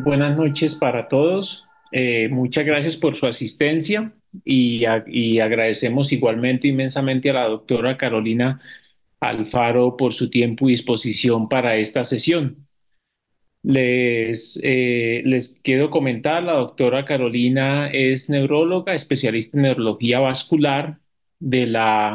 buenas noches para todos. Muchas gracias por su asistencia y agradecemos igualmente inmensamente a la doctora Carolina Alfaro por su tiempo y disposición para esta sesión. Les quiero comentar, la doctora Carolina es neuróloga, especialista en neurología vascular de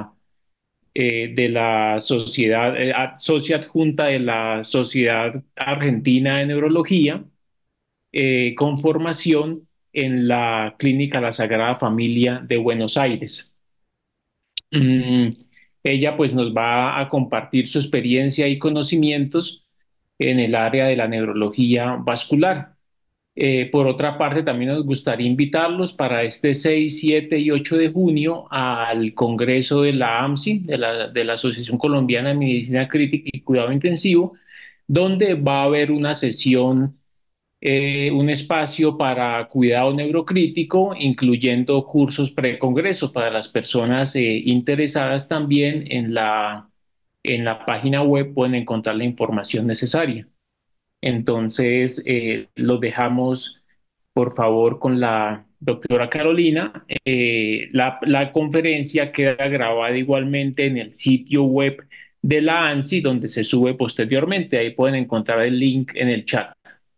la sociedad, socia adjunta de la Sociedad Argentina de Neurología, con formación en la Clínica La Sagrada Familia de Buenos Aires. Mm, Ella pues nos va a compartir su experiencia y conocimientos en el área de la neurología vascular. Por otra parte, también nos gustaría invitarlos para este 6, 7 y 8 de junio al Congreso de la AMSI, de la Asociación Colombiana de Medicina Crítica y Cuidado Intensivo, donde va a haber una sesión, un espacio para cuidado neurocrítico, incluyendo cursos pre-congreso para las personas interesadas. También en la página web pueden encontrar la información necesaria. Entonces, los dejamos, por favor, con la doctora Carolina. La conferencia queda grabada igualmente en el sitio web de la ANSI, donde se sube posteriormente. Ahí pueden encontrar el link en el chat.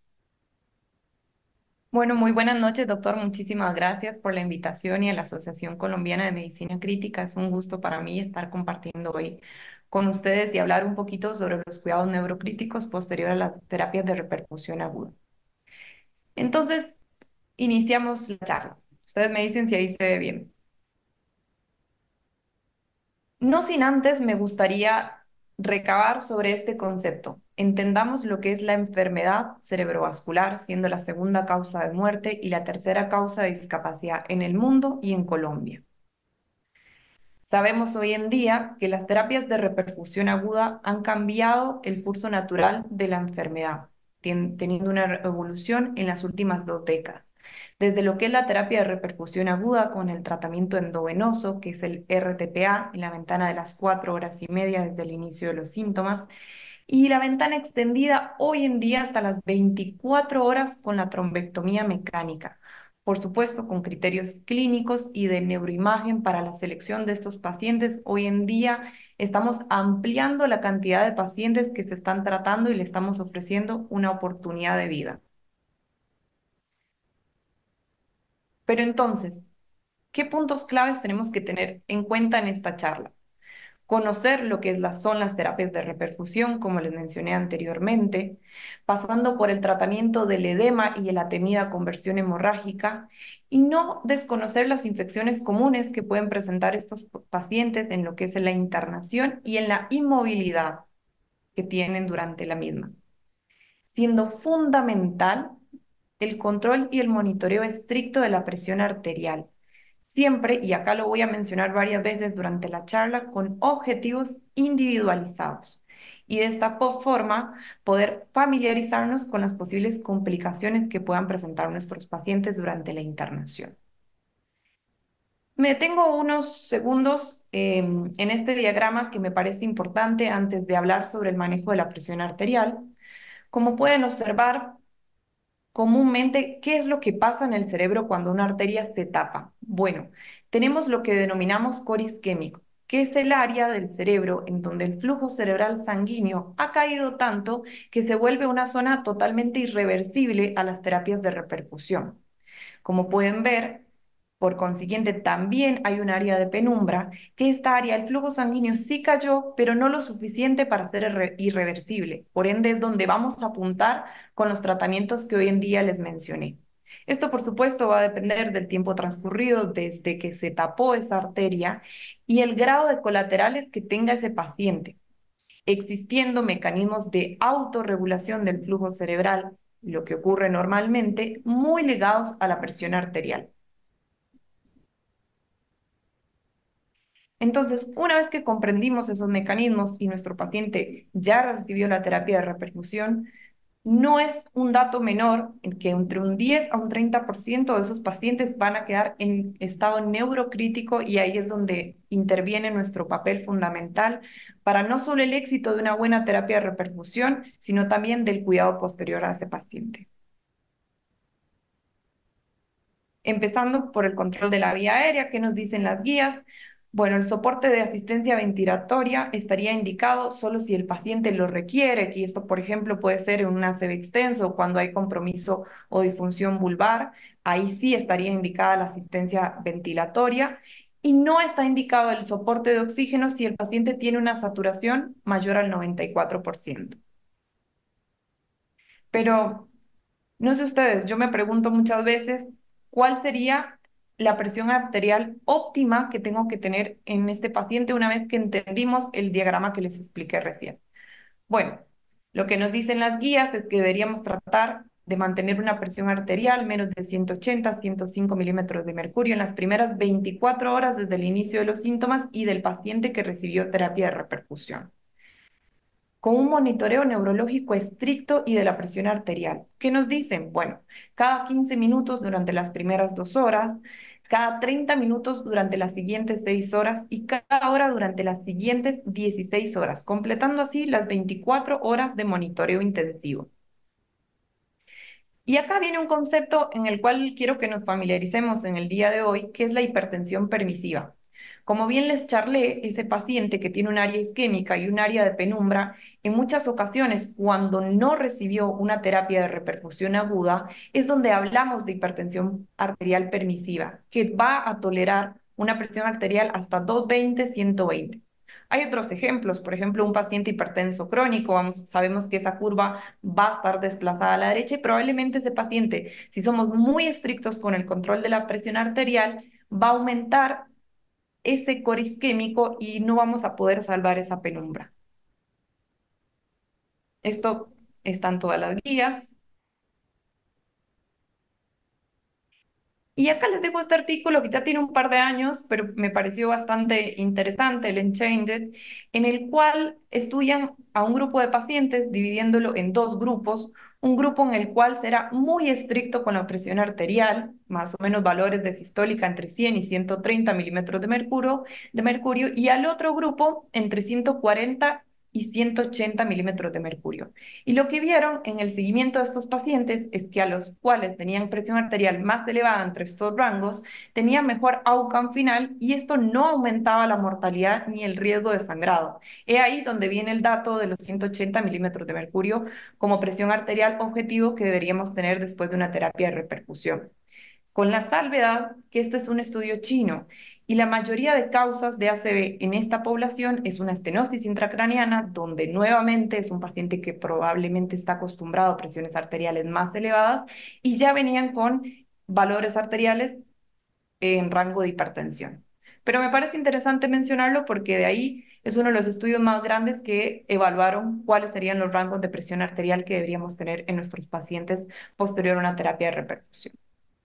Bueno, muy buenas noches, doctor. Muchísimas gracias por la invitación y a la Asociación Colombiana de Medicina Crítica. Es un gusto para mí estar compartiendo hoy con ustedes y hablar un poquito sobre los cuidados neurocríticos posterior a las terapias de repercusión aguda. Entonces, iniciamos la charla. Ustedes me dicen si ahí se ve bien. No sin antes me gustaría recabar sobre este concepto. Entendamos lo que es la enfermedad cerebrovascular, siendo la segunda causa de muerte y la tercera causa de discapacidad en el mundo y en Colombia. Sabemos hoy en día que las terapias de reperfusión aguda han cambiado el curso natural de la enfermedad, teniendo una evolución en las últimas 2 décadas. Desde lo que es la terapia de reperfusión aguda con el tratamiento endovenoso, que es el RTPA, en la ventana de las 4 horas y media desde el inicio de los síntomas, y la ventana extendida hoy en día hasta las 24 horas con la trombectomía mecánica. Por supuesto, con criterios clínicos y de neuroimagen para la selección de estos pacientes. Hoy en día estamos ampliando la cantidad de pacientes que se están tratando y le estamos ofreciendo una oportunidad de vida. Pero entonces, ¿qué puntos claves tenemos que tener en cuenta en esta charla? Conocer lo que son las terapias de reperfusión, como les mencioné anteriormente, pasando por el tratamiento del edema y la temida conversión hemorrágica, y no desconocer las infecciones comunes que pueden presentar estos pacientes en lo que es la internación y en la inmovilidad que tienen durante la misma, siendo fundamental el control y el monitoreo estricto de la presión arterial. Siempre, y acá lo voy a mencionar varias veces durante la charla, con objetivos individualizados. Y de esta forma poder familiarizarnos con las posibles complicaciones que puedan presentar nuestros pacientes durante la internación. Me detengo unos segundos en este diagrama que me parece importante antes de hablar sobre el manejo de la presión arterial. Como pueden observar, comúnmente, ¿qué es lo que pasa en el cerebro cuando una arteria se tapa? Bueno, tenemos lo que denominamos coro isquémico, que es el área del cerebro en donde el flujo cerebral sanguíneo ha caído tanto que se vuelve una zona totalmente irreversible a las terapias de repercusión. Como pueden ver, por consiguiente, también hay un área de penumbra, que esta área, el flujo sanguíneo sí cayó, pero no lo suficiente para ser irreversible. Por ende, es donde vamos a apuntar con los tratamientos que hoy en día les mencioné. Esto, por supuesto, va a depender del tiempo transcurrido desde que se tapó esa arteria y el grado de colaterales que tenga ese paciente, existiendo mecanismos de autorregulación del flujo cerebral, lo que ocurre normalmente, muy ligados a la presión arterial. Entonces, una vez que comprendimos esos mecanismos y nuestro paciente ya recibió la terapia de repercusión, no es un dato menor en que entre un 10 a un 30% de esos pacientes van a quedar en estado neurocrítico, y ahí es donde interviene nuestro papel fundamental para no solo el éxito de una buena terapia de repercusión, sino también del cuidado posterior a ese paciente. Empezando por el control de la vía aérea, ¿qué nos dicen las guías? Bueno, el soporte de asistencia ventilatoria estaría indicado solo si el paciente lo requiere, y esto, por ejemplo, puede ser en un ACV extenso o cuando hay compromiso o disfunción vulvar. Ahí sí estaría indicada la asistencia ventilatoria. Y no está indicado el soporte de oxígeno si el paciente tiene una saturación mayor al 94%. Pero no sé ustedes, yo me pregunto muchas veces cuál sería la presión arterial óptima que tengo que tener en este paciente una vez que entendimos el diagrama que les expliqué recién. Bueno, lo que nos dicen las guías es que deberíamos tratar de mantener una presión arterial menos de 180, 105 milímetros de mercurio en las primeras 24 horas desde el inicio de los síntomas y del paciente que recibió terapia de reperfusión, con un monitoreo neurológico estricto y de la presión arterial. ¿Qué nos dicen? Bueno, cada 15 minutos durante las primeras 2 horas, cada 30 minutos durante las siguientes 6 horas y cada hora durante las siguientes 16 horas, completando así las 24 horas de monitoreo intensivo. Y acá viene un concepto en el cual quiero que nos familiaricemos en el día de hoy, que es la hipertensión permisiva. Como bien les charlé, ese paciente que tiene un área isquémica y un área de penumbra, en muchas ocasiones, cuando no recibió una terapia de reperfusión aguda, es donde hablamos de hipertensión arterial permisiva, que va a tolerar una presión arterial hasta 220, 120. Hay otros ejemplos, por ejemplo, un paciente hipertenso crónico, sabemos que esa curva va a estar desplazada a la derecha y probablemente ese paciente, si somos muy estrictos con el control de la presión arterial, va a aumentar ese core isquémico y no vamos a poder salvar esa penumbra. Esto está en todas las guías. Y acá les dejo este artículo que ya tiene un par de años, pero me pareció bastante interesante, el Unchanged, en el cual estudian a un grupo de pacientes dividiéndolo en dos grupos. Un grupo en el cual será muy estricto con la presión arterial, más o menos valores de sistólica entre 100 y 130 milímetros de mercurio, y al otro grupo entre 140 y 180 milímetros de mercurio. Y lo que vieron en el seguimiento de estos pacientes es que a los cuales tenían presión arterial más elevada entre estos rangos, tenían mejor outcome final y esto no aumentaba la mortalidad ni el riesgo de sangrado. He ahí donde viene el dato de los 180 milímetros de mercurio como presión arterial objetivo que deberíamos tener después de una terapia de repercusión, con la salvedad que este es un estudio chino y la mayoría de causas de ACV en esta población es una estenosis intracraneana, donde nuevamente es un paciente que probablemente está acostumbrado a presiones arteriales más elevadas y ya venían con valores arteriales en rango de hipertensión. Pero me parece interesante mencionarlo porque de ahí es uno de los estudios más grandes que evaluaron cuáles serían los rangos de presión arterial que deberíamos tener en nuestros pacientes posterior a una terapia de repercusión.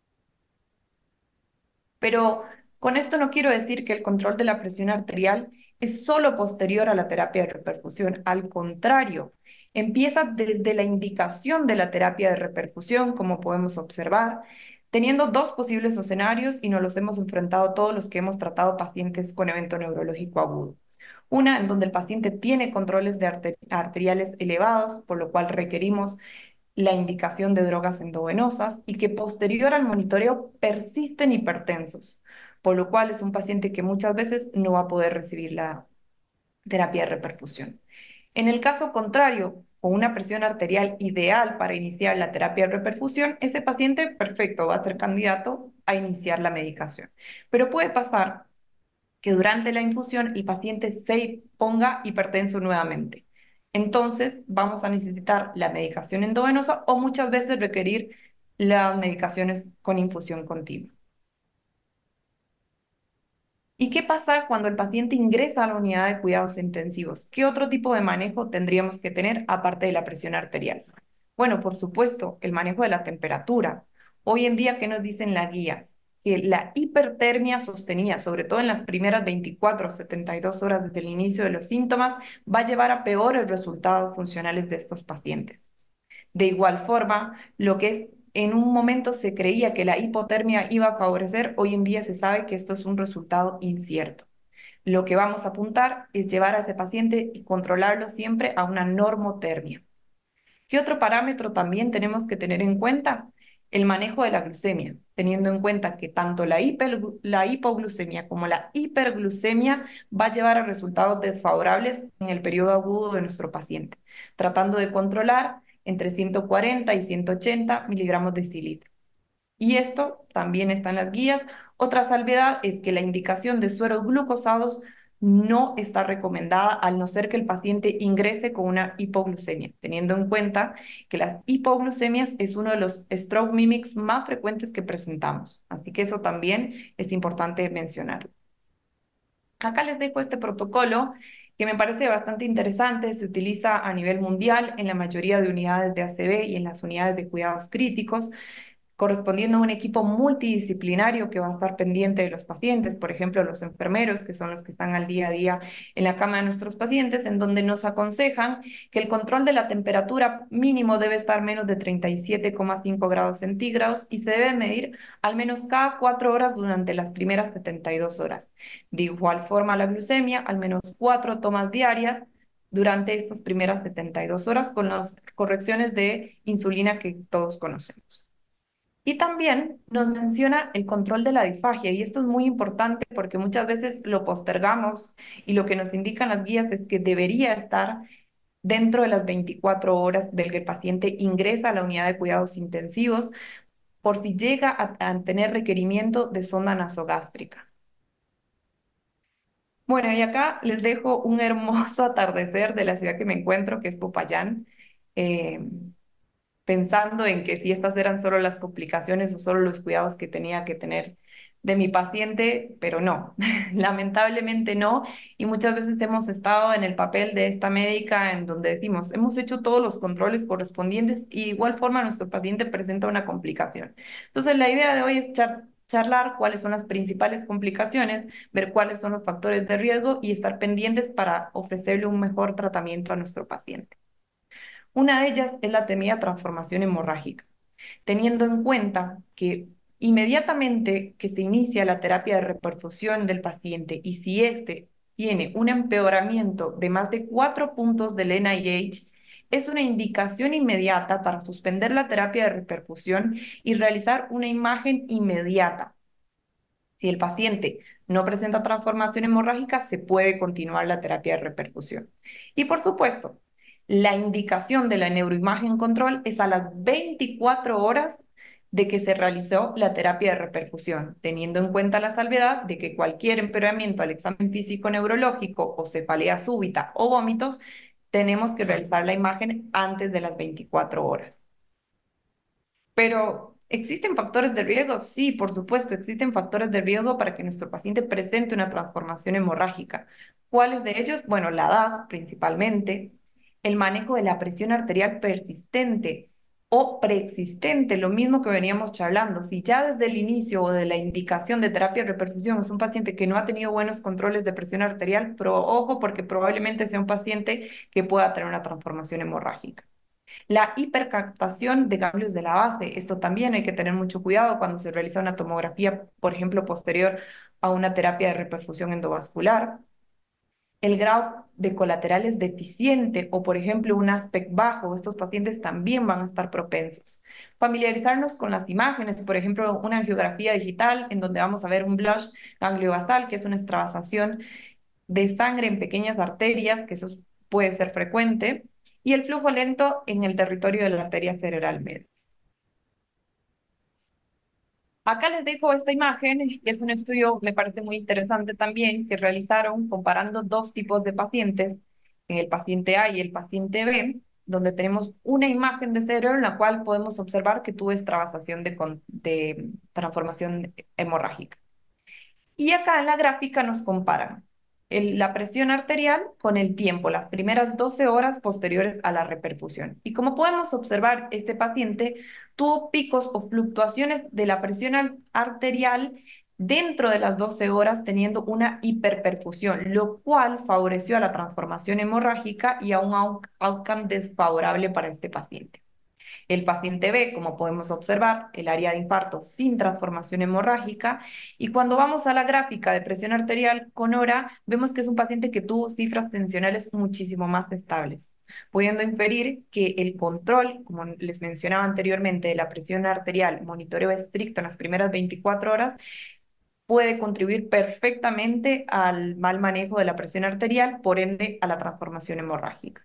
Pero con esto no quiero decir que el control de la presión arterial es solo posterior a la terapia de reperfusión. Al contrario, empieza desde la indicación de la terapia de reperfusión, como podemos observar, teniendo dos posibles escenarios y nos los hemos enfrentado todos los que hemos tratado pacientes con evento neurológico agudo. Una en donde el paciente tiene controles de arteriales elevados, por lo cual requerimos la indicación de drogas endovenosas y que posterior al monitoreo persisten hipertensos, por lo cual es un paciente que muchas veces no va a poder recibir la terapia de reperfusión. En el caso contrario, con una presión arterial ideal para iniciar la terapia de reperfusión, ese paciente perfecto va a ser candidato a iniciar la medicación. Pero puede pasar que durante la infusión el paciente se ponga hipertenso nuevamente. Entonces vamos a necesitar la medicación endovenosa o muchas veces requerir las medicaciones con infusión continua. ¿Y qué pasa cuando el paciente ingresa a la unidad de cuidados intensivos? ¿Qué otro tipo de manejo tendríamos que tener aparte de la presión arterial? Bueno, por supuesto, el manejo de la temperatura. Hoy en día, ¿qué nos dicen las guías? Que la hipertermia sostenida, sobre todo en las primeras 24 o 72 horas desde el inicio de los síntomas, va a llevar a peores resultados funcionales de estos pacientes. De igual forma, lo que en un momento se creía que la hipotermia iba a favorecer, hoy en día se sabe que esto es un resultado incierto. Lo que vamos a apuntar es llevar a ese paciente y controlarlo siempre a una normotermia. ¿Qué otro parámetro también tenemos que tener en cuenta? El manejo de la glucemia, teniendo en cuenta que tanto la hipoglucemia como la hiperglucemia va a llevar a resultados desfavorables en el periodo agudo de nuestro paciente, tratando de controlar entre 140 y 180 miligramos de cilitro. Y esto también está en las guías. Otra salvedad es que la indicación de sueros glucosados no está recomendada al no ser que el paciente ingrese con una hipoglucemia, teniendo en cuenta que las hipoglucemias es uno de los stroke mimics más frecuentes que presentamos. Así que eso también es importante mencionarlo. Acá les dejo este protocolo que me parece bastante interesante, se utiliza a nivel mundial en la mayoría de unidades de ACV y en las unidades de cuidados críticos correspondiendo a un equipo multidisciplinario que va a estar pendiente de los pacientes, por ejemplo, los enfermeros, que son los que están al día a día en la cama de nuestros pacientes, en donde nos aconsejan que el control de la temperatura mínimo debe estar menos de 37,5 grados centígrados y se debe medir al menos cada 4 horas durante las primeras 72 horas. De igual forma, la glucemia, al menos 4 tomas diarias durante estas primeras 72 horas con las correcciones de insulina que todos conocemos. Y también nos menciona el control de la disfagia, y esto es muy importante porque muchas veces lo postergamos y lo que nos indican las guías es que debería estar dentro de las 24 horas del que el paciente ingresa a la unidad de cuidados intensivos por si llega a tener requerimiento de sonda nasogástrica. Bueno, y acá les dejo un hermoso atardecer de la ciudad que me encuentro, que es Popayán. Eh, Pensando en que si estas eran solo las complicaciones o solo los cuidados que tenía que tener de mi paciente, pero no, lamentablemente no. Y muchas veces hemos estado en el papel de esta médica en donde decimos, hemos hecho todos los controles correspondientes y de igual forma nuestro paciente presenta una complicación. Entonces, la idea de hoy es charlar cuáles son las principales complicaciones, ver cuáles son los factores de riesgo y estar pendientes para ofrecerle un mejor tratamiento a nuestro paciente. Una de ellas es la temida transformación hemorrágica, teniendo en cuenta que inmediatamente que se inicia la terapia de reperfusión del paciente y si éste tiene un empeoramiento de más de 4 puntos del NIH, es una indicación inmediata para suspender la terapia de reperfusión y realizar una imagen inmediata. Si el paciente no presenta transformación hemorrágica, se puede continuar la terapia de reperfusión. Y por supuesto, la indicación de la neuroimagen control es a las 24 horas de que se realizó la terapia de reperfusión, teniendo en cuenta la salvedad de que cualquier empeoramiento al examen físico neurológico o cefalea súbita o vómitos, tenemos que realizar la imagen antes de las 24 horas. Pero, ¿existen factores de riesgo? Sí, por supuesto, existen factores de riesgo para que nuestro paciente presente una transformación hemorrágica. ¿Cuáles de ellos? Bueno, la edad principalmente, el manejo de la presión arterial persistente o preexistente, lo mismo que veníamos charlando. Si ya desde el inicio o de la indicación de terapia de reperfusión es un paciente que no ha tenido buenos controles de presión arterial, pero ojo porque probablemente sea un paciente que pueda tener una transformación hemorrágica. La hipercaptación de ganglios de la base, esto también hay que tener mucho cuidado cuando se realiza una tomografía, por ejemplo, posterior a una terapia de reperfusión endovascular. El grado de colaterales deficiente o, por ejemplo, un aspect bajo, estos pacientes también van a estar propensos. Familiarizarnos con las imágenes, por ejemplo, una angiografía digital en donde vamos a ver un blush gangliobasal, que es una extravasación de sangre en pequeñas arterias, que eso puede ser frecuente, y el flujo lento en el territorio de la arteria cerebral media. Acá les dejo esta imagen, que es un estudio, me parece muy interesante también, que realizaron comparando dos tipos de pacientes, el paciente A y el paciente B, donde tenemos una imagen de cerebro en la cual podemos observar que tuvo extravasación de transformación hemorrágica. Y acá en la gráfica nos comparan la presión arterial con el tiempo, las primeras 12 horas posteriores a la reperfusión. Y como podemos observar, este paciente tuvo picos o fluctuaciones de la presión arterial dentro de las 12 horas teniendo una hiperperfusión, lo cual favoreció a la transformación hemorrágica y a un outcome desfavorable para este paciente. El paciente ve, como podemos observar, el área de infarto sin transformación hemorrágica y cuando vamos a la gráfica de presión arterial con hora, vemos que es un paciente que tuvo cifras tensionales muchísimo más estables, pudiendo inferir que el control, como les mencionaba anteriormente, de la presión arterial, monitoreo estricto en las primeras 24 horas, puede contribuir perfectamente al mal manejo de la presión arterial, por ende a la transformación hemorrágica.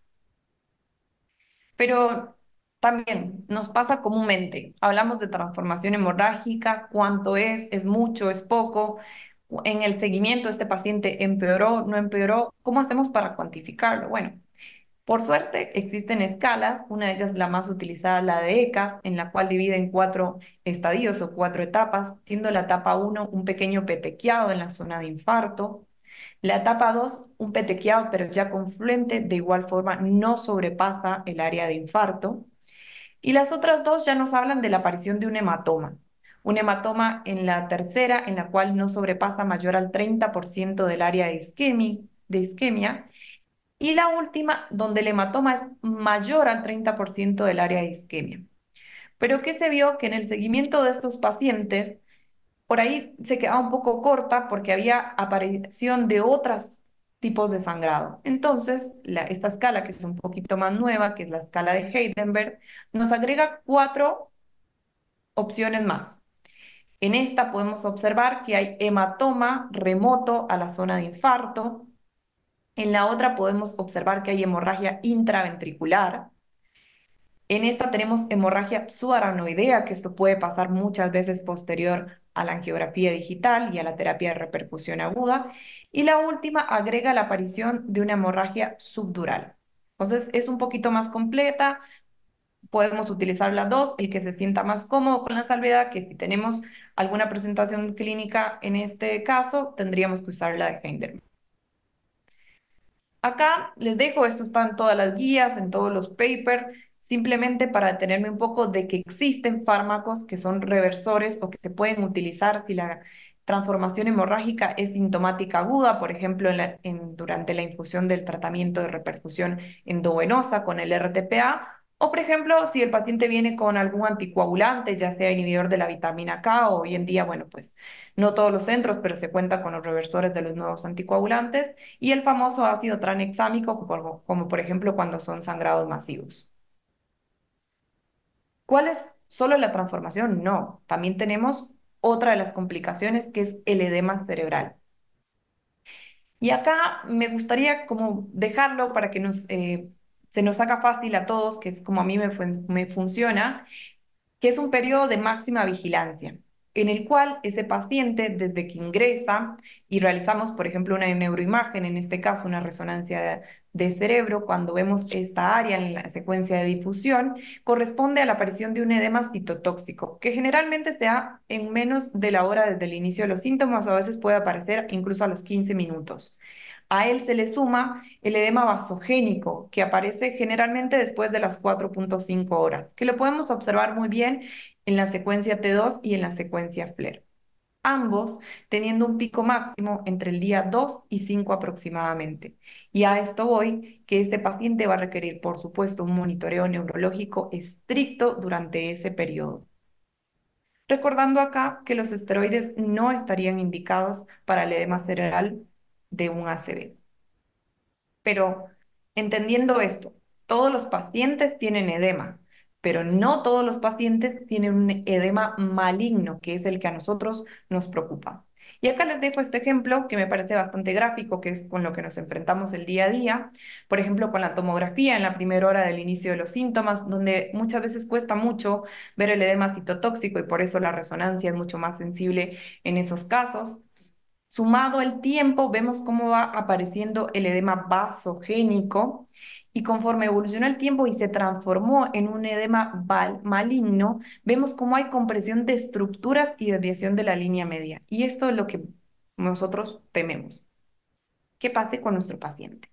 Pero también nos pasa comúnmente, hablamos de transformación hemorrágica, cuánto es mucho, es poco, en el seguimiento este paciente empeoró, no empeoró, ¿cómo hacemos para cuantificarlo? Bueno, por suerte existen escalas, una de ellas la más utilizada, la de ECA, en la cual divide en 4 estadios o 4 etapas, siendo la etapa 1 un pequeño petequiado en la zona de infarto, la etapa 2 un petequiado pero ya confluente, de igual forma no sobrepasa el área de infarto, y las otras dos ya nos hablan de la aparición de un hematoma en la tercera en la cual no sobrepasa mayor al 30% del área de isquemia, y la última, donde el hematoma es mayor al 30% del área de isquemia. Pero ¿qué se vio? Que en el seguimiento de estos pacientes, por ahí se quedaba un poco corta porque había aparición de otros tipos de sangrado. Entonces, esta escala, que es un poquito más nueva, que es la escala de Heidenberg, nos agrega 4 opciones más. En esta podemos observar que hay hematoma remoto a la zona de infarto. En la otra podemos observar que hay hemorragia intraventricular. En esta tenemos hemorragia subaracnoidea, que esto puede pasar muchas veces posterior a la angiografía digital y a la terapia de repercusión aguda. Y la última agrega la aparición de una hemorragia subdural. Entonces es un poquito más completa, podemos utilizar las dos, el que se sienta más cómodo con la salvedad que si tenemos alguna presentación clínica en este caso, tendríamos que usar la de Heidenberg. Acá les dejo, esto está en todas las guías, en todos los papers, simplemente para detenerme un poco de que existen fármacos que son reversores o que se pueden utilizar si la transformación hemorrágica es sintomática aguda, por ejemplo, durante la infusión del tratamiento de reperfusión endovenosa con el RTPA, o por ejemplo, si el paciente viene con algún anticoagulante, ya sea inhibidor de la vitamina K, o hoy en día, bueno, pues no todos los centros, pero se cuenta con los reversores de los nuevos anticoagulantes y el famoso ácido tranexámico, como por ejemplo cuando son sangrados masivos. ¿Cuál es solo la transformación? No, también tenemos otra de las complicaciones que es el edema cerebral. Y acá me gustaría como dejarlo para que se nos haga fácil a todos, que es como a mí me funciona, que es un periodo de máxima vigilancia, en el cual ese paciente, desde que ingresa y realizamos, por ejemplo, una neuroimagen, en este caso una resonancia de cerebro, cuando vemos esta área en la secuencia de difusión, corresponde a la aparición de un edema citotóxico, que generalmente se da en menos de la hora desde el inicio de los síntomas, o a veces puede aparecer incluso a los 15 minutos. A él se le suma el edema vasogénico, que aparece generalmente después de las 4,5 horas, que lo podemos observar muy bien en la secuencia T2 y en la secuencia FLAIR, ambos teniendo un pico máximo entre el día 2 y 5 aproximadamente. Y a esto voy, que este paciente va a requerir, por supuesto, un monitoreo neurológico estricto durante ese periodo. Recordando acá que los esteroides no estarían indicados para el edema cerebral de un ACV. Pero entendiendo esto, todos los pacientes tienen edema, pero no todos los pacientes tienen un edema maligno, que es el que a nosotros nos preocupa. Y acá les dejo este ejemplo que me parece bastante gráfico, que es con lo que nos enfrentamos el día a día. Por ejemplo, con la tomografía en la primera hora del inicio de los síntomas, donde muchas veces cuesta mucho ver el edema citotóxico y por eso la resonancia es mucho más sensible en esos casos. Sumado el tiempo, vemos cómo va apareciendo el edema vasogénico y conforme evolucionó el tiempo y se transformó en un edema maligno, vemos cómo hay compresión de estructuras y desviación de la línea media. Y esto es lo que nosotros tememos. ¿Qué pase con nuestro paciente?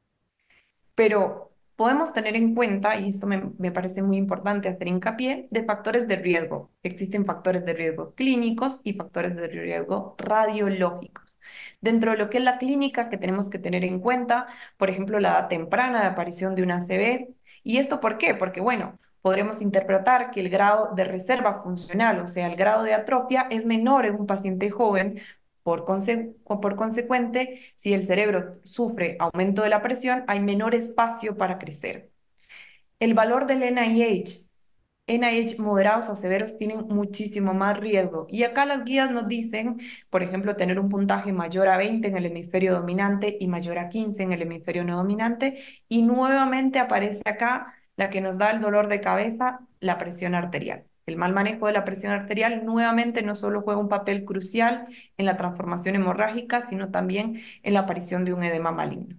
Pero podemos tener en cuenta, y esto me parece muy importante hacer hincapié, de factores de riesgo. Existen factores de riesgo clínicos y factores de riesgo radiológicos. Dentro de lo que es la clínica, que tenemos que tener en cuenta, por ejemplo, la edad temprana de aparición de una ACV. ¿Y esto por qué? Porque, bueno, podremos interpretar que el grado de reserva funcional, o sea, el grado de atrofia, es menor en un paciente joven. Por consecuente, si el cerebro sufre aumento de la presión, hay menor espacio para crecer. El valor del NIH. NIH moderados a severos tienen muchísimo más riesgo. Y acá las guías nos dicen, por ejemplo, tener un puntaje mayor a 20 en el hemisferio dominante y mayor a 15 en el hemisferio no dominante. Y nuevamente aparece acá la que nos da el dolor de cabeza, la presión arterial. El mal manejo de la presión arterial nuevamente no solo juega un papel crucial en la transformación hemorrágica, sino también en la aparición de un edema maligno.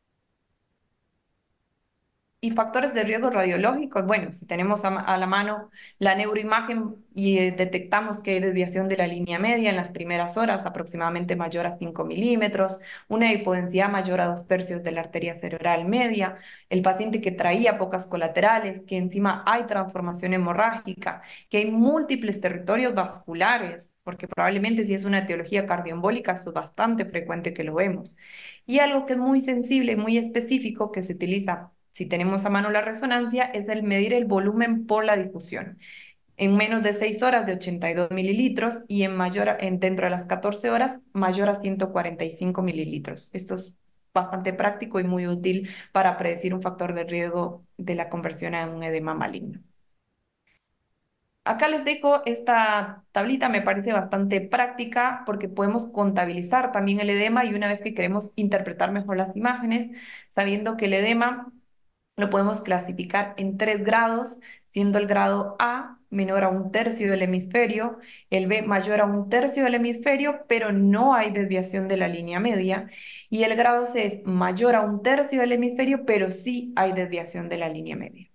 Y factores de riesgo radiológicos, bueno, si tenemos a la mano la neuroimagen y detectamos que hay desviación de la línea media en las primeras horas, aproximadamente mayor a 5 milímetros, una hipodensidad mayor a 2/3 de la arteria cerebral media, el paciente que traía pocas colaterales, que encima hay transformación hemorrágica, que hay múltiples territorios vasculares, porque probablemente si es una etiología cardioembólica es bastante frecuente que lo vemos. Y algo que es muy sensible, muy específico, que se utiliza si tenemos a mano la resonancia, es el medir el volumen por la difusión. En menos de 6 horas de 82 mililitros y dentro de las 14 horas mayor a 145 mililitros. Esto es bastante práctico y muy útil para predecir un factor de riesgo de la conversión a un edema maligno. Acá les dejo esta tablita, me parece bastante práctica porque podemos contabilizar también el edema y una vez que queremos interpretar mejor las imágenes, sabiendo que el edema lo podemos clasificar en 3 grados, siendo el grado A menor a 1/3 del hemisferio, el B mayor a 1/3 del hemisferio, pero no hay desviación de la línea media, y el grado C es mayor a 1/3 del hemisferio, pero sí hay desviación de la línea media.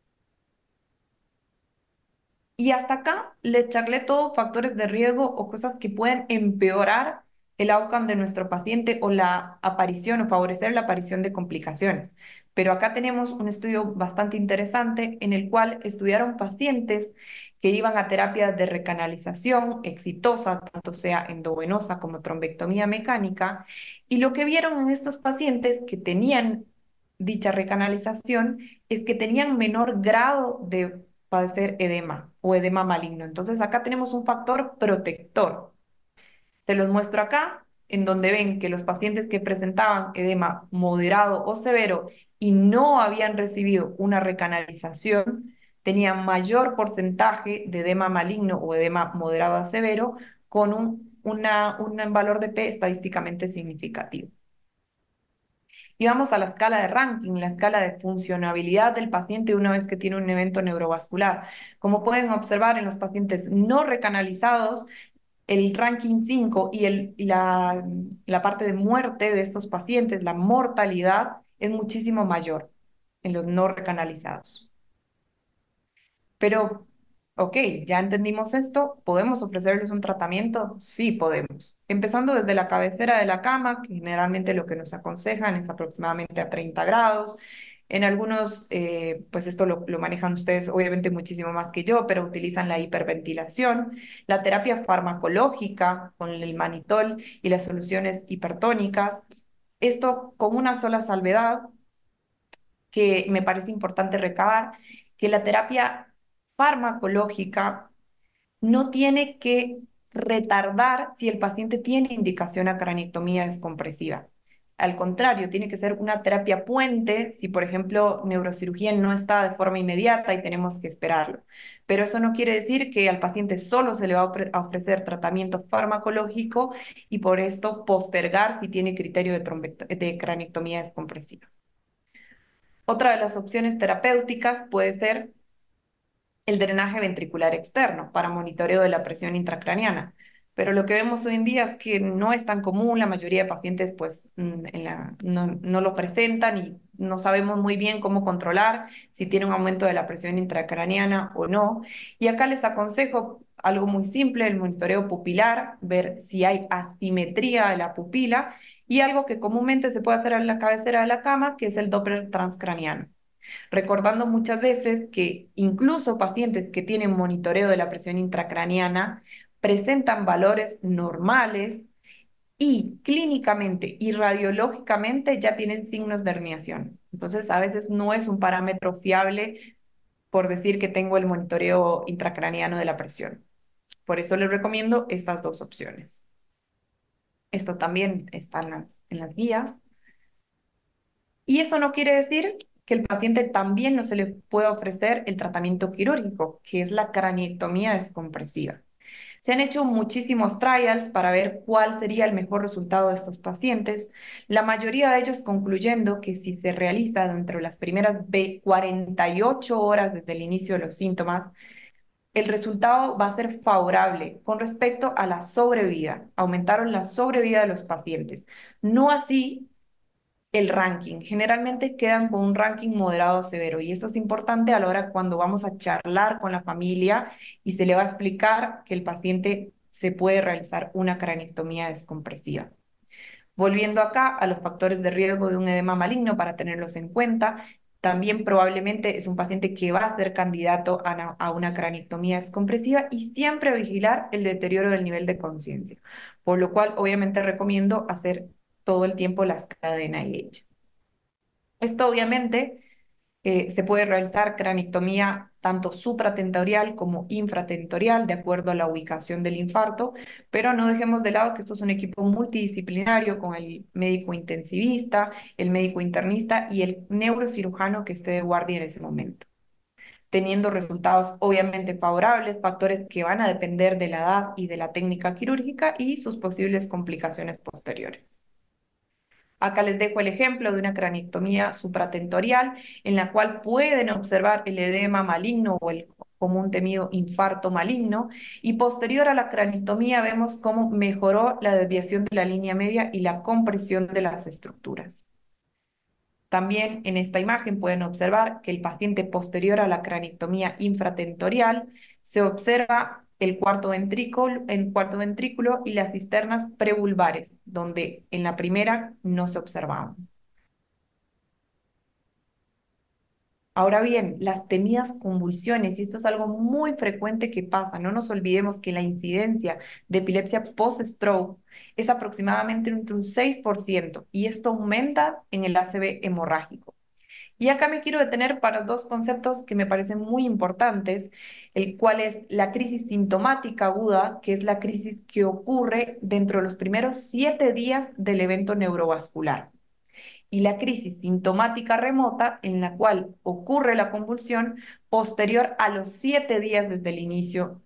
Y hasta acá les charlé todos factores de riesgo o cosas que pueden empeorar el outcome de nuestro paciente o la aparición o favorecer la aparición de complicaciones. Pero acá tenemos un estudio bastante interesante en el cual estudiaron pacientes que iban a terapias de recanalización exitosa, tanto sea endovenosa como trombectomía mecánica, y lo que vieron en estos pacientes que tenían dicha recanalización es que tenían menor grado de padecer edema o edema maligno. Entonces acá tenemos un factor protector. Se los muestro acá, en donde ven que los pacientes que presentaban edema moderado o severo y no habían recibido una recanalización, tenían mayor porcentaje de edema maligno o edema moderado a severo con un valor de P estadísticamente significativo. Y vamos a la escala de ranking, la escala de funcionabilidad del paciente una vez que tiene un evento neurovascular. Como pueden observar en los pacientes no recanalizados, el ranking 5 y la parte de muerte de estos pacientes, la mortalidad, es muchísimo mayor en los no recanalizados. Pero, ok, ya entendimos esto, ¿podemos ofrecerles un tratamiento? Sí, podemos. Empezando desde la cabecera de la cama, que generalmente lo que nos aconsejan es aproximadamente a 30 grados. En algunos, pues esto lo manejan ustedes obviamente muchísimo más que yo, pero utilizan la hiperventilación, la terapia farmacológica con el manitol y las soluciones hipertónicas. Esto con una sola salvedad que me parece importante recabar, que la terapia farmacológica no tiene que retardar si el paciente tiene indicación a craniectomía descompresiva. Al contrario, tiene que ser una terapia puente si, por ejemplo, neurocirugía no está de forma inmediata y tenemos que esperarlo. Pero eso no quiere decir que al paciente solo se le va a ofrecer tratamiento farmacológico y por esto postergar si tiene criterio de craniectomía descompresiva. Otra de las opciones terapéuticas puede ser el drenaje ventricular externo para monitoreo de la presión intracraniana. Pero lo que vemos hoy en día es que no es tan común, la mayoría de pacientes pues no lo presentan y no sabemos muy bien cómo controlar si tiene un aumento de la presión intracraniana o no. Y acá les aconsejo algo muy simple, el monitoreo pupilar, ver si hay asimetría de la pupila y algo que comúnmente se puede hacer en la cabecera de la cama, que es el Doppler transcraniano, recordando muchas veces que incluso pacientes que tienen monitoreo de la presión intracraniana presentan valores normales y clínicamente y radiológicamente ya tienen signos de herniación. Entonces, a veces no es un parámetro fiable por decir que tengo el monitoreo intracraneano de la presión. Por eso les recomiendo estas dos opciones. Esto también está en las guías. Y eso no quiere decir que el paciente también no se le pueda ofrecer el tratamiento quirúrgico, que es la craneectomía descompresiva. Se han hecho muchísimos trials para ver cuál sería el mejor resultado de estos pacientes, la mayoría de ellos concluyendo que si se realiza dentro de las primeras 48 horas desde el inicio de los síntomas, el resultado va a ser favorable con respecto a la sobrevida. Aumentaron la sobrevida de los pacientes. No así el ranking. Generalmente quedan con un ranking moderado a severo y esto es importante a la hora cuando vamos a charlar con la familia y se le va a explicar que el paciente se puede realizar una craneectomía descompresiva. Volviendo acá a los factores de riesgo de un edema maligno para tenerlos en cuenta, también probablemente es un paciente que va a ser candidato a una craneectomía descompresiva y siempre vigilar el deterioro del nivel de conciencia, por lo cual obviamente recomiendo hacer todo el tiempo la escala de NIH. Esto obviamente se puede realizar craneectomía tanto supratentorial como infratentorial, de acuerdo a la ubicación del infarto, pero no dejemos de lado que esto es un equipo multidisciplinario con el médico intensivista, el médico internista y el neurocirujano que esté de guardia en ese momento, teniendo resultados obviamente favorables, factores que van a depender de la edad y de la técnica quirúrgica y sus posibles complicaciones posteriores. Acá les dejo el ejemplo de una craneectomía supratentorial en la cual pueden observar el edema maligno o el común temido infarto maligno y posterior a la craneectomía vemos cómo mejoró la desviación de la línea media y la compresión de las estructuras. También en esta imagen pueden observar que el paciente posterior a la craneectomía infratentorial se observa el cuarto ventrículo y las cisternas prevulvares, donde en la primera no se observaban. Ahora bien, las temidas convulsiones, y esto es algo muy frecuente que pasa, no nos olvidemos que la incidencia de epilepsia post-stroke es aproximadamente entre un 6% y esto aumenta en el ACV hemorrágico. Y acá me quiero detener para dos conceptos que me parecen muy importantes, el cual es la crisis sintomática aguda, que es la crisis que ocurre dentro de los primeros 7 días del evento neurovascular, y la crisis sintomática remota, en la cual ocurre la convulsión posterior a los 7 días desde el inicio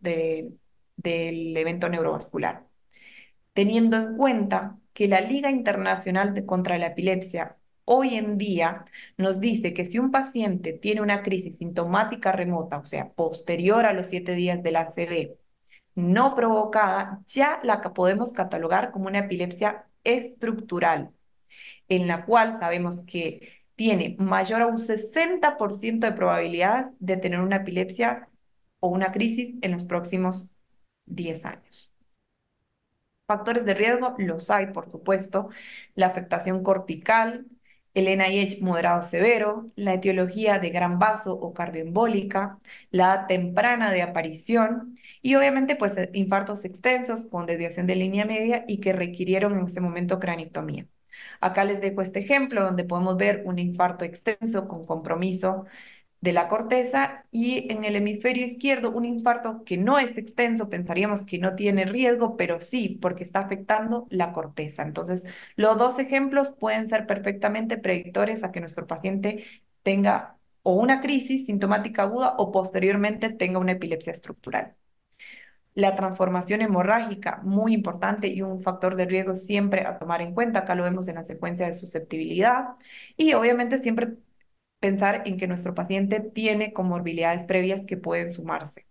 del evento neurovascular, teniendo en cuenta que la Liga Internacional contra la Epilepsia hoy en día nos dice que si un paciente tiene una crisis sintomática remota, o sea, posterior a los 7 días del ACV, no provocada, ya la podemos catalogar como una epilepsia estructural, en la cual sabemos que tiene mayor a un 60% de probabilidades de tener una epilepsia o una crisis en los próximos 10 años. Factores de riesgo los hay, por supuesto, la afectación cortical, el NIH moderado severo, la etiología de gran vaso o cardioembólica, la edad temprana de aparición y obviamente pues infartos extensos con desviación de línea media y que requirieron en este momento craneectomía. Acá les dejo este ejemplo donde podemos ver un infarto extenso con compromiso de la corteza y en el hemisferio izquierdo un infarto que no es extenso, pensaríamos que no tiene riesgo, pero sí, porque está afectando la corteza. Entonces, los dos ejemplos pueden ser perfectamente predictores a que nuestro paciente tenga o una crisis sintomática aguda o posteriormente tenga una epilepsia estructural. La transformación hemorrágica, muy importante y un factor de riesgo siempre a tomar en cuenta. Acá lo vemos en la secuencia de susceptibilidad y obviamente siempre pensar en que nuestro paciente tiene comorbilidades previas que pueden sumarse.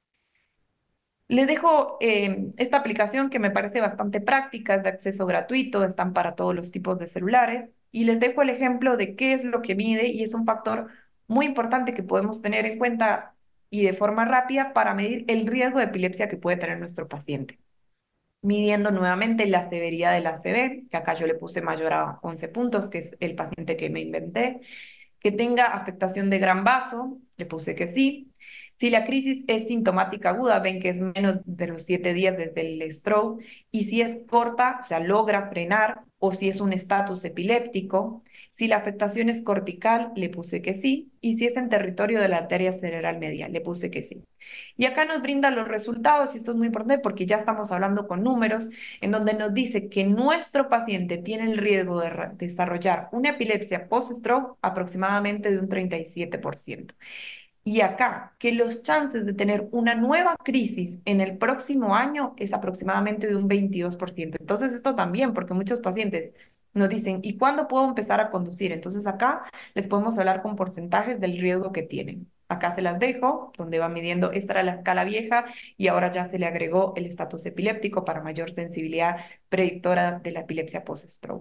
Les dejo esta aplicación que me parece bastante práctica, es de acceso gratuito, están para todos los tipos de celulares y les dejo el ejemplo de qué es lo que mide y es un factor muy importante que podemos tener en cuenta y de forma rápida para medir el riesgo de epilepsia que puede tener nuestro paciente. Midiendo nuevamente la severidad del ACV, que acá yo le puse mayor a 11 puntos, que es el paciente que me inventé, que tenga afectación de gran vaso, le puse que sí. Si la crisis es sintomática aguda, ven que es menos de los 7 días desde el stroke, y si es corta, o sea, logra frenar o si es un estatus epiléptico. Si la afectación es cortical, le puse que sí, y si es en territorio de la arteria cerebral media, le puse que sí. Y acá nos brinda los resultados, y esto es muy importante porque ya estamos hablando con números, en donde nos dice que nuestro paciente tiene el riesgo de desarrollar una epilepsia post-stroke aproximadamente de un 37%. Y acá, que los chances de tener una nueva crisis en el próximo año es aproximadamente de un 22%. Entonces, esto también, porque muchos pacientes nos dicen, ¿y cuándo puedo empezar a conducir? Entonces, acá les podemos hablar con porcentajes del riesgo que tienen. Acá se las dejo, donde va midiendo, esta era la escala vieja y ahora ya se le agregó el estatus epiléptico para mayor sensibilidad predictora de la epilepsia post-stroke.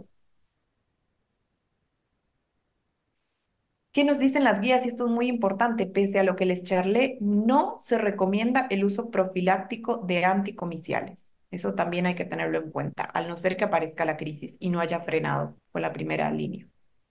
¿Qué nos dicen las guías? Y esto es muy importante, pese a lo que les charlé, no se recomienda el uso profiláctico de anticomiciales. Eso también hay que tenerlo en cuenta, al no ser que aparezca la crisis y no haya frenado con la primera línea.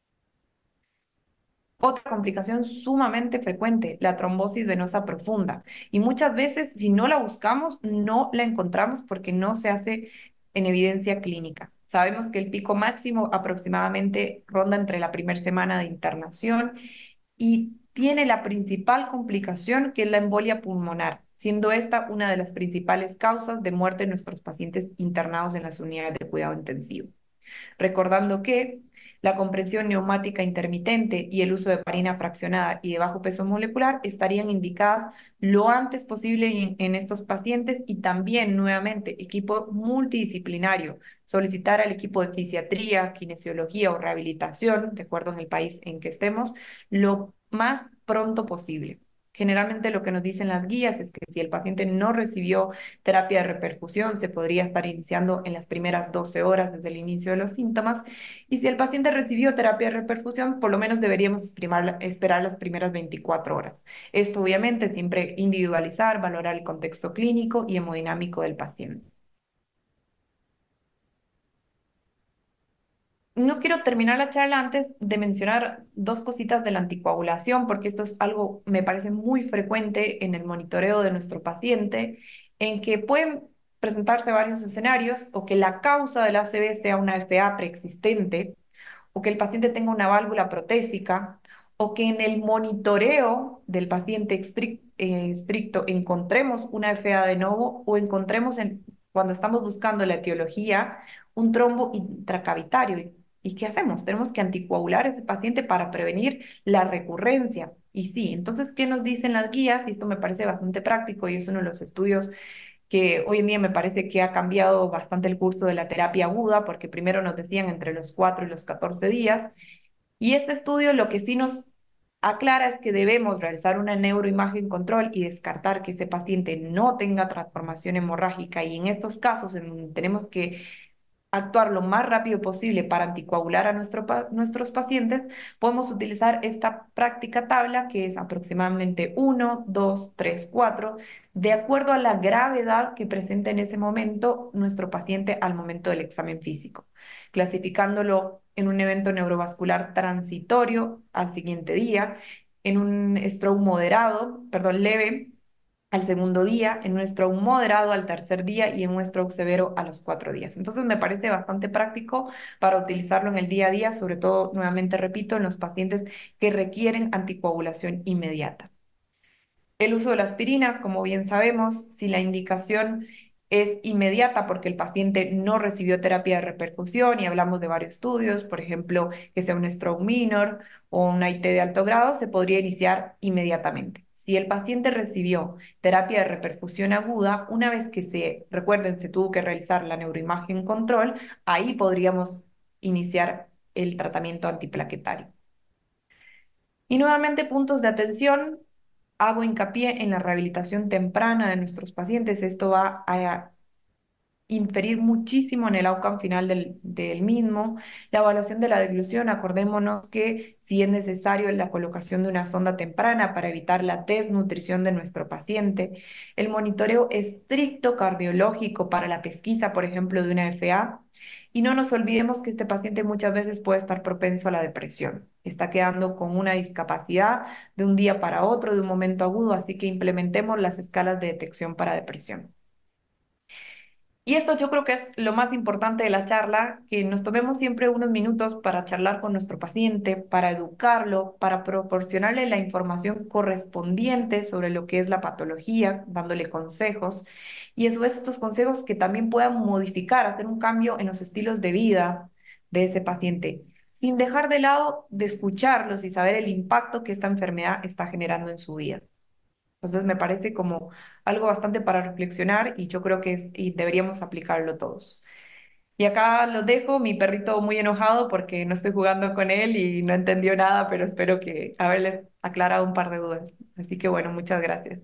Otra complicación sumamente frecuente, la trombosis venosa profunda. Y muchas veces, si no la buscamos, no la encontramos porque no se hace en evidencia clínica. Sabemos que el pico máximo aproximadamente ronda entre la primera semana de internación y tiene la principal complicación que es la embolia pulmonar, siendo esta una de las principales causas de muerte en nuestros pacientes internados en las unidades de cuidado intensivo. Recordando que la compresión neumática intermitente y el uso de heparina fraccionada y de bajo peso molecular estarían indicadas lo antes posible en estos pacientes y también nuevamente equipo multidisciplinario, solicitar al equipo de fisiatría, kinesiología o rehabilitación, de acuerdo en el país en que estemos, lo más pronto posible. Generalmente lo que nos dicen las guías es que si el paciente no recibió terapia de reperfusión, se podría estar iniciando en las primeras 12 horas desde el inicio de los síntomas. Y si el paciente recibió terapia de reperfusión, por lo menos deberíamos esperar las primeras 24 horas. Esto obviamente siempre individualizar, valorar el contexto clínico y hemodinámico del paciente. No quiero terminar la charla antes de mencionar dos cositas de la anticoagulación, porque esto es algo, me parece muy frecuente en el monitoreo de nuestro paciente, en que pueden presentarse varios escenarios o que la causa del ACV sea una FA preexistente, o que el paciente tenga una válvula protésica, o que en el monitoreo del paciente estricto encontremos una FA de novo o encontremos cuando estamos buscando la etiología un trombo intracavitario. ¿Y qué hacemos? Tenemos que anticoagular a ese paciente para prevenir la recurrencia. Y sí, entonces, ¿qué nos dicen las guías? Y esto me parece bastante práctico y es uno de los estudios que hoy en día me parece que ha cambiado bastante el curso de la terapia aguda, porque primero nos decían entre los 4 y los 14 días, y este estudio lo que sí nos aclara es que debemos realizar una neuroimagen control y descartar que ese paciente no tenga transformación hemorrágica, y en estos casos en donde tenemos que actuar lo más rápido posible para anticoagular a nuestros pacientes, podemos utilizar esta práctica tabla que es aproximadamente 1, 2, 3, 4, de acuerdo a la gravedad que presenta en ese momento nuestro paciente al momento del examen físico, clasificándolo en un evento neurovascular transitorio al siguiente día, en un stroke moderado, perdón, leve al segundo día, en un stroke moderado al tercer día y en un stroke severo a los 4 días. Entonces me parece bastante práctico para utilizarlo en el día a día, sobre todo, nuevamente repito, en los pacientes que requieren anticoagulación inmediata. El uso de la aspirina, como bien sabemos, si la indicación es inmediata porque el paciente no recibió terapia de repercusión y hablamos de varios estudios, por ejemplo, que sea un stroke minor o un IT de alto grado, se podría iniciar inmediatamente. Si el paciente recibió terapia de reperfusión aguda, una vez que recuerden, se tuvo que realizar la neuroimagen control, ahí podríamos iniciar el tratamiento antiplaquetario. Y nuevamente puntos de atención, hago hincapié en la rehabilitación temprana de nuestros pacientes. Esto va a inferir muchísimo en el outcome final del mismo. La evaluación de la deglución, acordémonos que si es necesario la colocación de una sonda temprana para evitar la desnutrición de nuestro paciente. El monitoreo estricto cardiológico para la pesquisa, por ejemplo, de una FA. Y no nos olvidemos que este paciente muchas veces puede estar propenso a la depresión. Está quedando con una discapacidad de un día para otro, de un momento agudo, así que implementemos las escalas de detección para depresión. Y esto yo creo que es lo más importante de la charla, que nos tomemos siempre unos minutos para charlar con nuestro paciente, para educarlo, para proporcionarle la información correspondiente sobre lo que es la patología, dándole consejos. Y a su vez estos consejos que también puedan modificar, hacer un cambio en los estilos de vida de ese paciente, sin dejar de lado de escucharlos y saber el impacto que esta enfermedad está generando en su vida. Entonces me parece como algo bastante para reflexionar y yo creo que y deberíamos aplicarlo todos. Y acá lo dejo, mi perrito muy enojado porque no estoy jugando con él y no entendió nada, pero espero que haberles aclarado un par de dudas. Así que bueno, muchas gracias.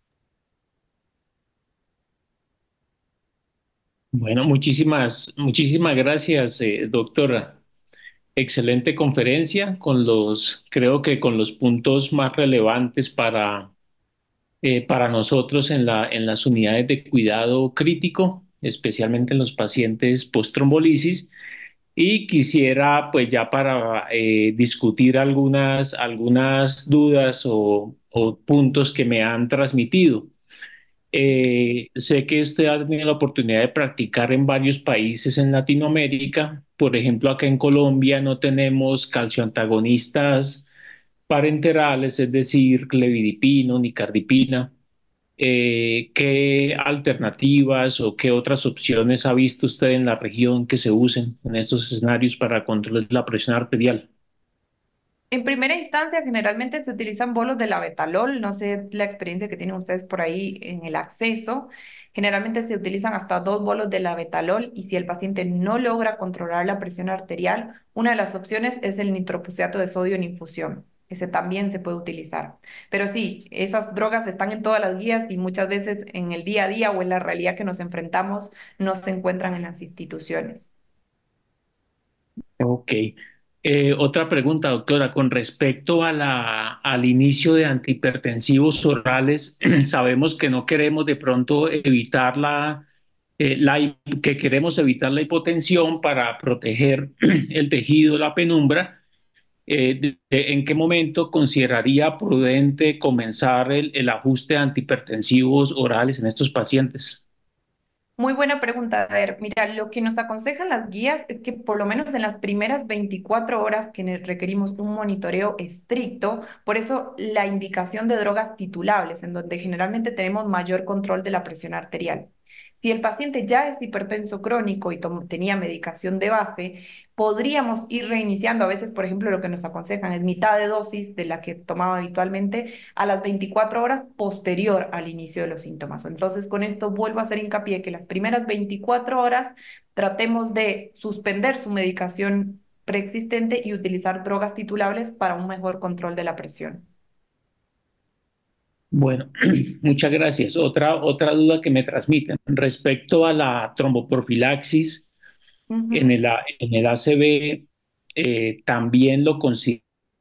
Bueno, muchísimas gracias, doctora. Excelente conferencia con creo que con los puntos más relevantes para nosotros en en las unidades de cuidado crítico, especialmente en los pacientes post-trombolisis. Y quisiera, pues ya para discutir algunas dudas o puntos que me han transmitido. Sé que usted ha tenido la oportunidad de practicar en varios países en Latinoamérica. Por ejemplo, acá en Colombia no tenemos calcioantagonistas parenterales, es decir, clevidipino ni cardipina. ¿Qué alternativas o qué otras opciones ha visto usted en la región que se usen en estos escenarios para controlar la presión arterial? En primera instancia, generalmente se utilizan bolos de labetalol. No sé la experiencia que tienen ustedes por ahí en el acceso. Generalmente se utilizan hasta 2 bolos de labetalol y si el paciente no logra controlar la presión arterial, una de las opciones es el nitroprusiato de sodio en infusión. Ese también se puede utilizar. Pero sí, esas drogas están en todas las guías y muchas veces en el día a día o en la realidad que nos enfrentamos no se encuentran en las instituciones. Ok. Otra pregunta, doctora, con respecto a al inicio de antihipertensivos orales, sabemos que no queremos de pronto evitar que queremos evitar la hipotensión para proteger el tejido, la penumbra. ¿En qué momento consideraría prudente comenzar el ajuste de antihipertensivos orales en estos pacientes? Muy buena pregunta. A ver, mira, lo que nos aconsejan las guías es que por lo menos en las primeras 24 horas que requerimos un monitoreo estricto, por eso la indicación de drogas titulables, en donde generalmente tenemos mayor control de la presión arterial. Si el paciente ya es hipertenso crónico y tenía medicación de base, podríamos ir reiniciando. A veces, por ejemplo, lo que nos aconsejan es mitad de dosis de la que tomaba habitualmente a las 24 horas posterior al inicio de los síntomas. Entonces, con esto vuelvo a hacer hincapié que las primeras 24 horas tratemos de suspender su medicación preexistente y utilizar drogas titulables para un mejor control de la presión. Bueno, muchas gracias. Otra duda que me transmiten respecto a la tromboprofilaxis Ujú. en el ACV, ¿también lo considera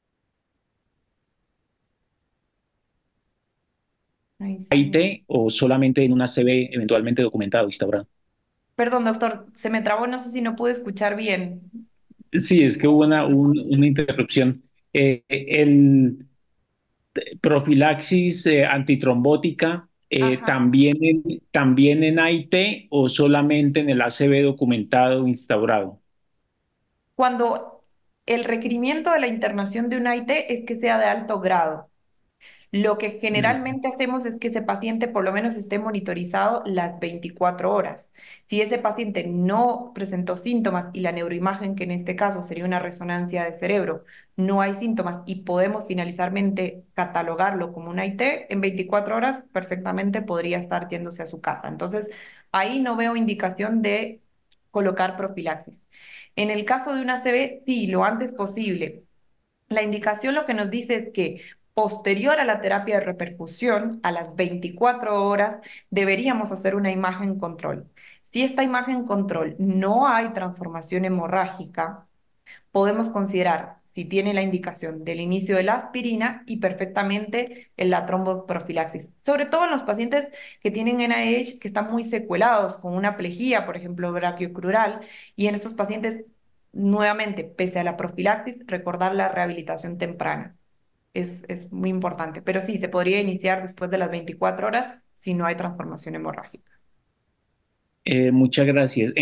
Ay, sí. IT o solamente en un ACV eventualmente documentado, instaurado? Perdón, doctor, se me trabó, no sé si no pude escuchar bien. Sí, es que hubo una interrupción. El profilaxis antitrombótica, Ajá. también en IT o solamente en el ACV documentado, instaurado. Cuando el requerimiento de la internación de un AIT es que sea de alto grado. Lo que Mm. generalmente hacemos es que ese paciente por lo menos esté monitorizado las 24 horas. Si ese paciente no presentó síntomas y la neuroimagen, que en este caso sería una resonancia de cerebro, no hay síntomas y podemos finalmente catalogarlo como un IT, en 24 horas perfectamente podría estar yéndose a su casa. Entonces, ahí no veo indicación de colocar profilaxis. En el caso de una ACV, sí, lo antes posible. La indicación lo que nos dice es que posterior a la terapia de repercusión, a las 24 horas, deberíamos hacer una imagen control. Si esta imagen control no hay transformación hemorrágica, podemos considerar si tiene la indicación del inicio de la aspirina y perfectamente en la tromboprofilaxis. Sobre todo en los pacientes que tienen NIH que están muy secuelados con una plejía, por ejemplo, brachiocrural, y en estos pacientes, nuevamente, pese a la profilaxis, recordar la rehabilitación temprana. Es muy importante, pero sí, se podría iniciar después de las 24 horas si no hay transformación hemorrágica. Muchas gracias.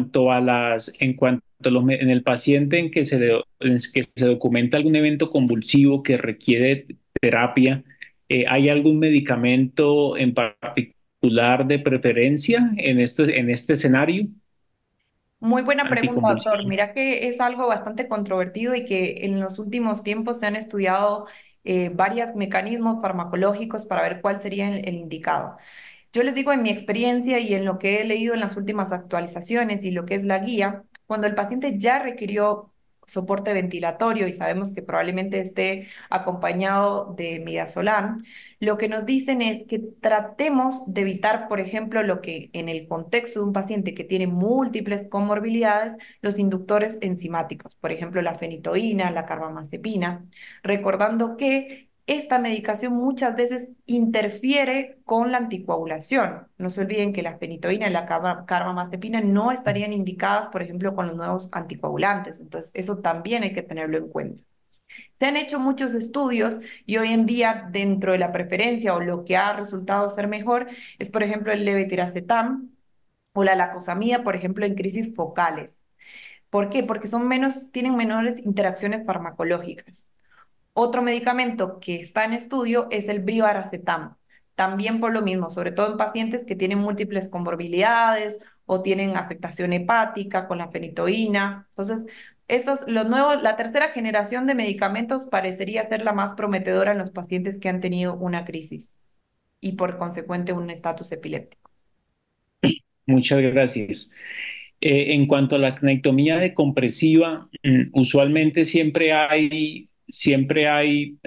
En el paciente en que se documenta algún evento convulsivo que requiere terapia, ¿hay algún medicamento en particular de preferencia en este escenario Muy buena pregunta, doctor. anticonvulsivo? Mira que es algo bastante controvertido y que en los últimos tiempos se han estudiado varios mecanismos farmacológicos para ver cuál sería el indicado. Yo les digo en mi experiencia y en lo que he leído en las últimas actualizaciones y lo que es la guía, cuando el paciente ya requirió soporte ventilatorio y sabemos que probablemente esté acompañado de midazolam, lo que nos dicen es que tratemos de evitar, por ejemplo, lo que en el contexto de un paciente que tiene múltiples comorbilidades, los inductores enzimáticos, por ejemplo, la fenitoína, la carbamazepina, recordando que esta medicación muchas veces interfiere con la anticoagulación. No se olviden que la fenitoína y la carbamazepina no estarían indicadas, por ejemplo, con los nuevos anticoagulantes. Entonces, eso también hay que tenerlo en cuenta. Se han hecho muchos estudios y hoy en día dentro de la preferencia o lo que ha resultado ser mejor es, por ejemplo, el levetiracetam o la lacosamida, por ejemplo, en crisis focales. ¿Por qué? Porque tienen menores interacciones farmacológicas. Otro medicamento que está en estudio es el brivaracetam, también por lo mismo, sobre todo en pacientes que tienen múltiples comorbilidades o tienen afectación hepática con la fenitoína. Entonces, la tercera generación de medicamentos parecería ser la más prometedora en los pacientes que han tenido una crisis y por consecuente un estatus epiléptico. Muchas gracias. En cuanto a la cnectomía decompresiva, usualmente siempre hay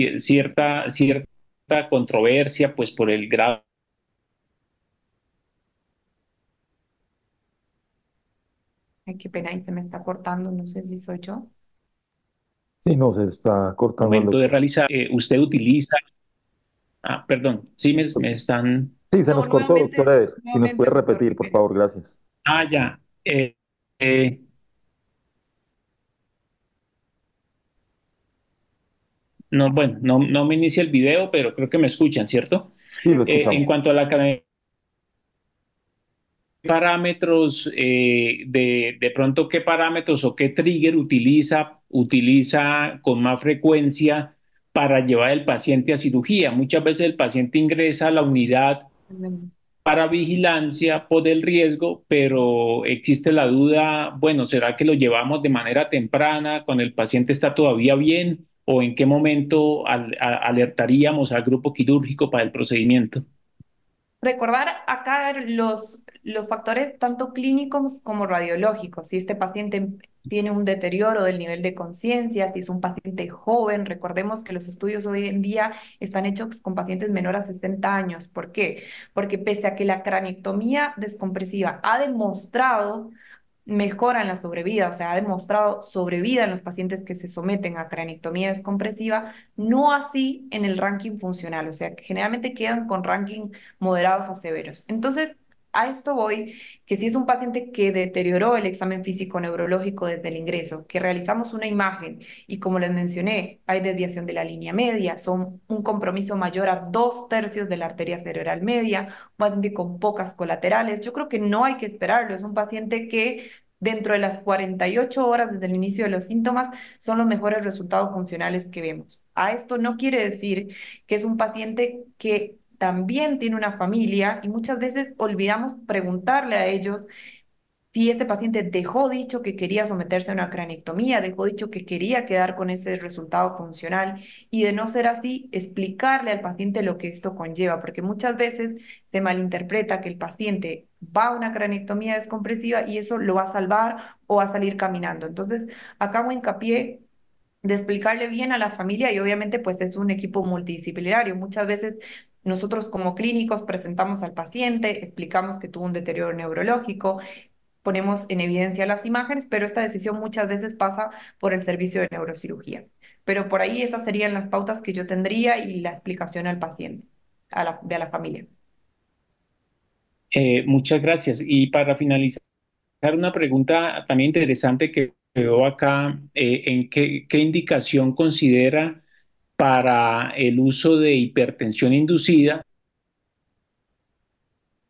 cierta controversia, pues por el grado. Ay, qué pena, ahí se me está cortando, no sé si soy yo. Sí, no, se está cortando el Momento de doctor. realizar, usted utiliza, perdón, sí me están, Sí, se No, nos cortó, doctor Eder. Si nos puede doctor, qué repetir, por pena. favor, gracias. ya, eh, no, bueno, no me inicia el video, pero creo que me escuchan, ¿cierto? Sí, lo En escuchamos. cuanto a la parámetros de pronto qué parámetros o qué trigger utiliza con más frecuencia para llevar el paciente a cirugía. Muchas veces el paciente ingresa a la unidad para vigilancia por el riesgo, pero existe la duda, bueno, ¿será que lo llevamos de manera temprana cuando el paciente está todavía bien o en qué momento alertaríamos al grupo quirúrgico para el procedimiento? Recordar acá los factores tanto clínicos como radiológicos. Si este paciente tiene un deterioro del nivel de conciencia, si es un paciente joven, recordemos que los estudios hoy en día están hechos con pacientes menores a 60 años. ¿Por qué? Porque pese a que la craniotomía descompresiva ha demostrado mejora en la sobrevida, o sea, ha demostrado sobrevida en los pacientes que se someten a craniotomía descompresiva, no así en el ranking funcional, o sea, que generalmente quedan con ranking moderados a severos. Entonces, a esto voy, que si es un paciente que deterioró el examen físico neurológico desde el ingreso, que realizamos una imagen y como les mencioné, hay desviación de la línea media, son un compromiso mayor a 2/3 de la arteria cerebral media, un paciente con pocas colaterales, yo creo que no hay que esperarlo, es un paciente que dentro de las 48 horas desde el inicio de los síntomas son los mejores resultados funcionales que vemos. A esto no quiere decir que es un paciente que también tiene una familia y muchas veces olvidamos preguntarle a ellos si este paciente dejó dicho que quería someterse a una cranectomía, dejó dicho que quería quedar con ese resultado funcional y de no ser así, explicarle al paciente lo que esto conlleva, porque muchas veces se malinterpreta que el paciente va a una cranectomía descompresiva y eso lo va a salvar o va a salir caminando. Entonces, acá hago hincapié de explicarle bien a la familia y obviamente pues es un equipo multidisciplinario. Muchas veces nosotros como clínicos presentamos al paciente, explicamos que tuvo un deterioro neurológico, ponemos en evidencia las imágenes, pero esta decisión muchas veces pasa por el servicio de neurocirugía. Pero por ahí esas serían las pautas que yo tendría y la explicación al paciente, de la familia. Muchas gracias. Y para finalizar, una pregunta también interesante que veo acá, ¿en qué indicación considera para el uso de hipertensión inducida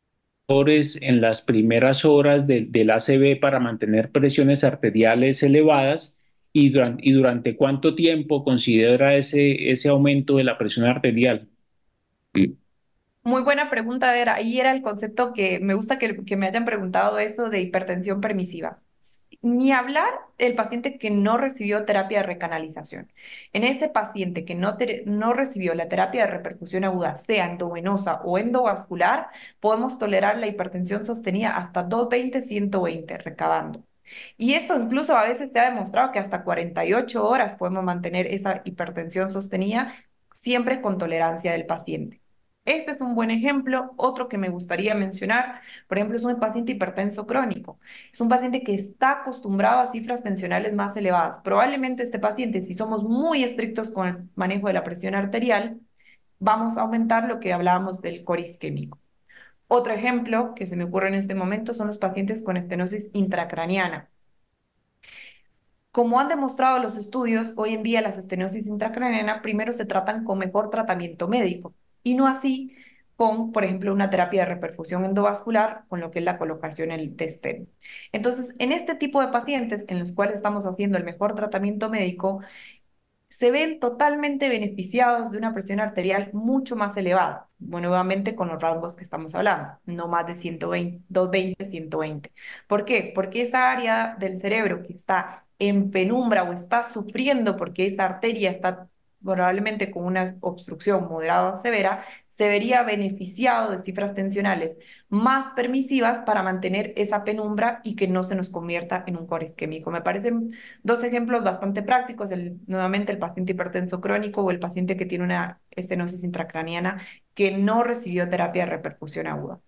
en las primeras horas del ACV para mantener presiones arteriales elevadas y durante cuánto tiempo considera ese aumento de la presión arterial. Muy buena pregunta, Dera. Ahí era el concepto que me gusta que me hayan preguntado esto de hipertensión permisiva. Ni hablar del paciente que no recibió terapia de recanalización. En ese paciente que no recibió la terapia de repercusión aguda, sea endovenosa o endovascular, podemos tolerar la hipertensión sostenida hasta 220-120 recabando. Y esto incluso a veces se ha demostrado que hasta 48 horas podemos mantener esa hipertensión sostenida siempre con tolerancia del paciente. Este es un buen ejemplo. Otro que me gustaría mencionar, por ejemplo, es un paciente hipertenso crónico. Es un paciente que está acostumbrado a cifras tensionales más elevadas. Probablemente este paciente, si somos muy estrictos con el manejo de la presión arterial, vamos a aumentar lo que hablábamos del core isquémico. Otro ejemplo que se me ocurre en este momento son los pacientes con estenosis intracraniana. Como han demostrado los estudios, hoy en día las estenosis intracraniana primero se tratan con mejor tratamiento médico y no así con, por ejemplo, una terapia de reperfusión endovascular con lo que es la colocación de esteno. Entonces, en este tipo de pacientes en los cuales estamos haciendo el mejor tratamiento médico, se ven totalmente beneficiados de una presión arterial mucho más elevada, bueno, nuevamente con los rasgos que estamos hablando, no más de 120, 220, 120. ¿Por qué? Porque esa área del cerebro que está en penumbra o está sufriendo porque esa arteria está probablemente con una obstrucción moderada o severa, se vería beneficiado de cifras tensionales más permisivas para mantener esa penumbra y que no se nos convierta en un core isquémico. Me parecen dos ejemplos bastante prácticos, nuevamente el paciente hipertenso crónico o el paciente que tiene una estenosis intracraniana que no recibió terapia de repercusión aguda.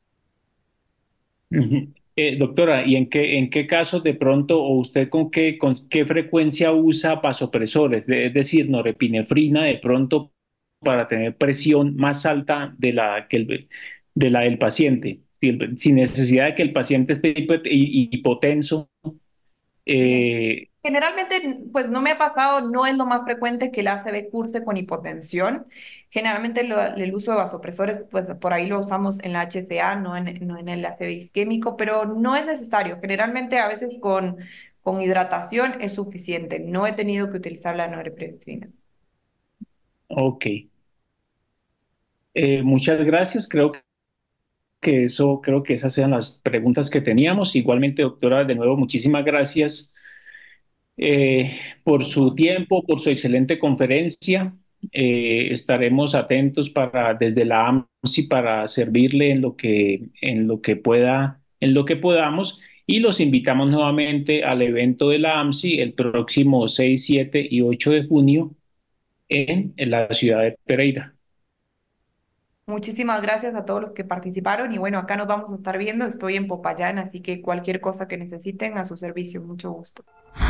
Ujú. Doctora, ¿y en qué casos de pronto o usted con qué frecuencia usa vasopresores, es decir, norepinefrina de pronto para tener presión más alta de la del paciente, sin necesidad de que el paciente esté hipotenso? Bien. eh, Generalmente, pues no me ha pasado, no es lo más frecuente que el ACV curse con hipotensión. Generalmente el uso de vasopresores, pues por ahí lo usamos en la HCA, no en el ACV isquémico, pero no es necesario. Generalmente a veces con hidratación es suficiente. No he tenido que utilizar la norepinefrina. ok. Muchas gracias. Creo que esas sean las preguntas que teníamos. Igualmente, doctora, de nuevo, muchísimas gracias por su tiempo, por su excelente conferencia. Estaremos atentos desde la AMSI para servirle en lo que podamos y los invitamos nuevamente al evento de la AMSI el próximo 6, 7 y 8 de junio en la ciudad de Pereira. Muchísimas gracias a todos los que participaron y bueno, acá nos vamos a estar viendo. Estoy en Popayán, así que cualquier cosa que necesiten a su servicio, mucho gusto.